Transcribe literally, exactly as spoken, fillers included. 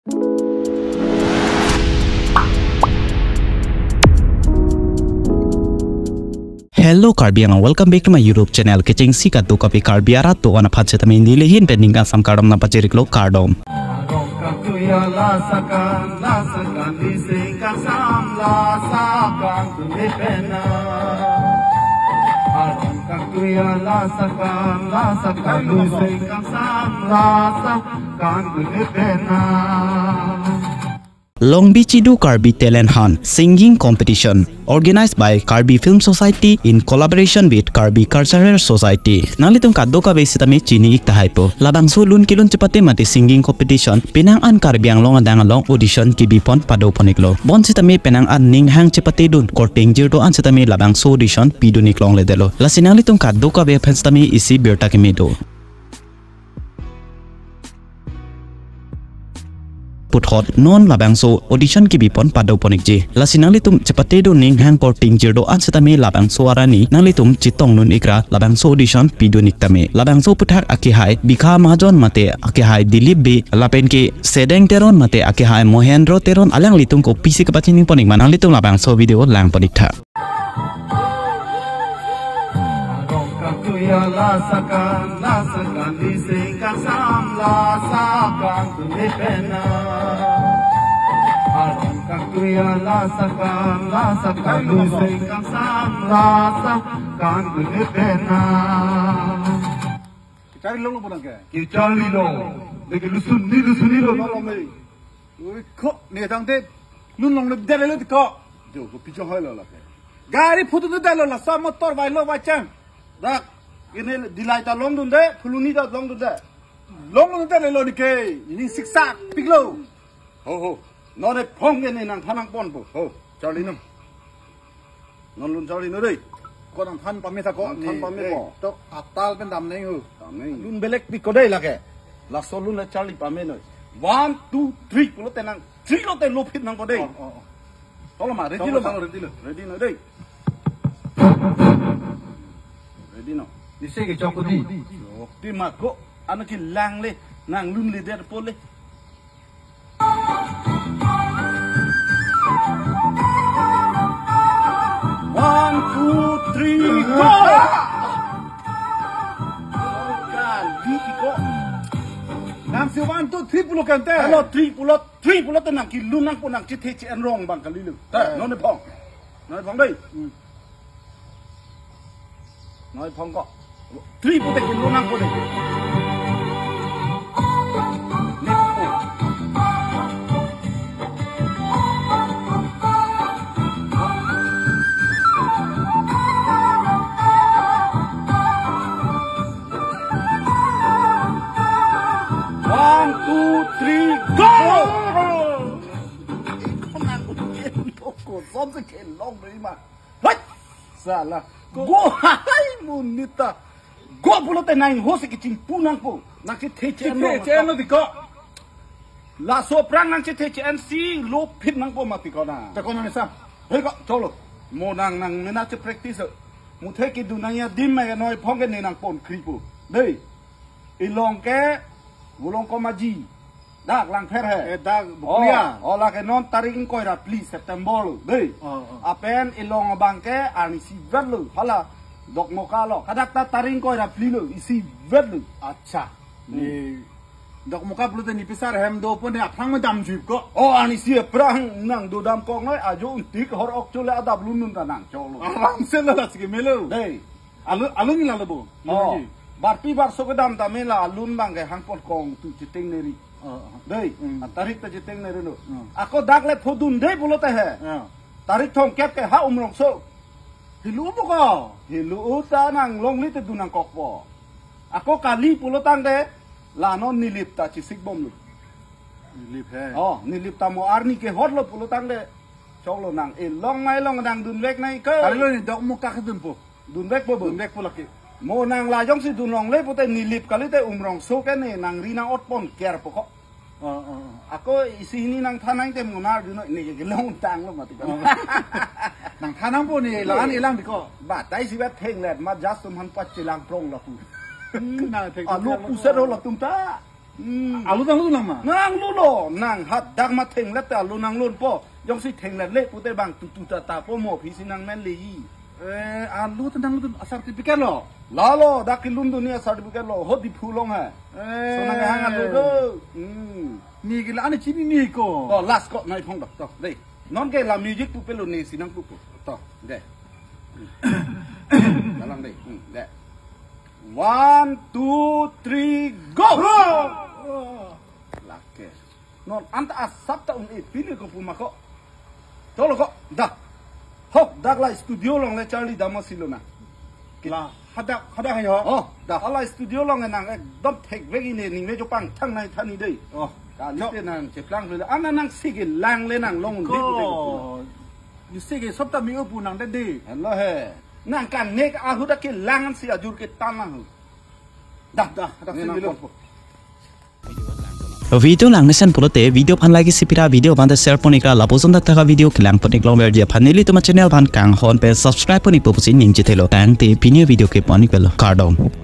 Hello Karbiang, welcome back to my YouTube channel. Kecing sika tu kopi Karbiara tu wana pacet kami nilihin pending asam kardom na pacerik lo kardom. Long Beach Idu Karbi Talent Hunt Singing Competition organized by Karbi Film Society in collaboration with Karbi Cultural Society. Nalitung kaddo ka besi tami chini ik tahaipo. Labang sulun kilun cepate mati singing competition penang an Karbi ang long adang long audition ki bipon pado poniklo. Bon sitami penang an ning hang cepate dun korting jirdo an sitami labang so audition pidunik long ledelo. Lasinalitung kaddo ka be fans tami isi birta kimido. Put hot non labang so audition ki bipon padaw ponik ji lasinang litum cepate do ning hang korting jirdo an setami labang so arani nang litum chitong nun ikra labang so audition pidunik tame labang so puthak akihai bikha majon mate akihai dilip be lapen ke sedeng teron mate akihai mohendro teron alang litum ko pisi kapachini ponik manang litum labang so video lang ponik tha la sakan la sakan di singkan sam la sakan tu ni pena alam kakuya la sakan la sakan di singkan sam la sakan tu ni pena cari long pun ke ki cari long lagi lusun ni lusun ni long long ni oi kok ni tang te lun long le dele le kok jo ko pijo hai la la gari photo tu dele la sa motor vai lo va chang dak ini dilai ta long dun de fuluni ta long dun de long dun de le lo ni ke ni siksa piklo ho ho no de phong ke ni nang thanang pon bo ho chali nam non lun chali no dei ko nang than pa me tha ko than pa me ko to atal pen dam nei hu dam nei lun belek pi ko dei la ke la so lun la chali pa me no one two three ko lo te nang three lo te lo phit nang ko dei to lo ma ready lo ma ready lo ready no dei ready no di segi chok di chok di mako anak ki lang le nang lun le der pole one two three go kan di ko nam si one two three pulo kan te hello three pulo three pulo te nang ki lun nang po nang chi the chi en rong bang ka li lu ta no ne phong no phong dei nói phong có three put cái luôn năng put đấy one two three go không năng put cái cô xóm cái cái long đấy mà what sao là go hai munita go pulo te nang ho se kiching punang po nang ke the chen no chen no diko la so prang nang che the chen si lo phit nang po ma ti ko na ta ko na sa he ko cholo mo nang nang na che practice mu the ki du nang ya dim ma ya noi phong ke ne nang pon kri po dei i long ke wo long ko ma ji dak lang pher he e dak bulia ola ke non taring ko ra please september dei apen i long bang ke ani si vet lu hala dok moka lo kadak ta taring ko ra pli lo isi vet lu acha ni dok moka plu te ni pisar hem do pon ya phang ma dam jip ko o ani si prang nang do dam ko ngai ajo tik hor ok chole adab lun nun ta nang cholo arang se la la ski melo dei alu alu ni la bo o bar pi bar so ko dam ta mela alun bang ke hang pot kong tu chiting neri dei tarik ta chiting neri no ako dak le phodun dei bolo ta he tarik thong kep ke ha umrong so hilu mo ko hilu ta nang long li te du nang kok po ako kali pulo tang de la non nilip ta chi sik bom lu nilip he oh nilip ta mo arni ke hot lo pulo tang de chok lo nang e long mai long nang dun lek nai ke kali lo ni dok mo ka dun po dun lek po dun lek po la ke mo nang la jong si dun long le po te nilip kali te umrong so ke ne nang ri nang ot pon ker po ko ako isi ini nang thanang te mo na du ni ke long tang lo ma ti ko nang thanang po ni la ni lang di ko ba tai si wet theng let ma just sum han pat chi lang prong la pu na theng a lu pu se ro la tum ta อาลูนังลูนางมานางลุโลนางฮัดดักมาเทงแล้วแต่ลุนางลุนป่อยองสิเทงแล้วเละปุเตบังตุตุตาตาโปโมพีสินางแม่นลีเอออาลูตันลูตันอาศัยที่พิการหรอลาโลดักลุนดุนี่ซาดิบุกโลฮอดิพูลงฮะเอสอนางหางลุโลอืมนี่ก็แล้วอันนี้ชิบินี่ก็ก็ last ก็นายพงดอกต่อเด้นอนแกลามิวสิกปุเปโลนี่สินังปุปต่อเด้กำลังเด้เด้ one two three go ลักเกนอนอันตาสับตาอุ้งเอพินี่ก็ปูมาก็โตโลก็ดักฮอกดักไลสตูดิโอลงเลยชาลีดามาซิโลนะลาฮัดดักฮัดดักให้เหรออ๋อดักอะไรสตูดิโอลงไงนางเอ็กดอมเทคเวกินนี่ไม่จบปังทั้งในท่านี้ด้วยอ๋อการนี้เป็นนางเจ็บลังเลยอันนั้นนางสิกิลังเลยนางลงก็ดิบเลยยูสิเกสับตามีอุปูนังได้ดีเห็นแล้วเฮ้นางการเนกอาหุดกิลังอันสิอาจูรกิตันลังดักดักดักสิบิโล video lang nesen pulote video pan lagi sipira video ban share ponikra la boson dak taka video klang ponik long ber je phaneli tuma channel ban kang hon pe subscribe ponik popusin ning je thelo tang te pinia video ke ponik belo cardon